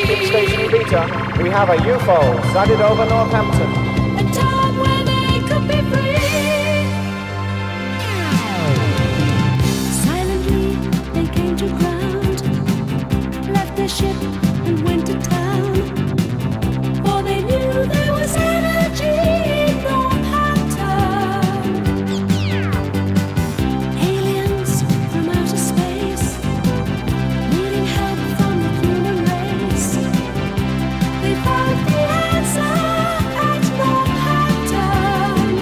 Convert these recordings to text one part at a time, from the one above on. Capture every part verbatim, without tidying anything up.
tracking station Ibiza, we have a U F O sighted over Northampton. A time where they could be free. Silently they came to ground, left their ship and went to town. For they knew there was energy in Northampton. Aliens from outer space, needing help from the human race. They found the answer at Northampton.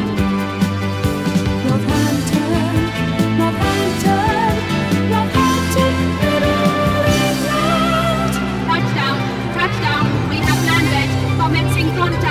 Northampton, Northampton, Northampton, Middle England. Touchdown, touchdown, we have landed. Commencing contact.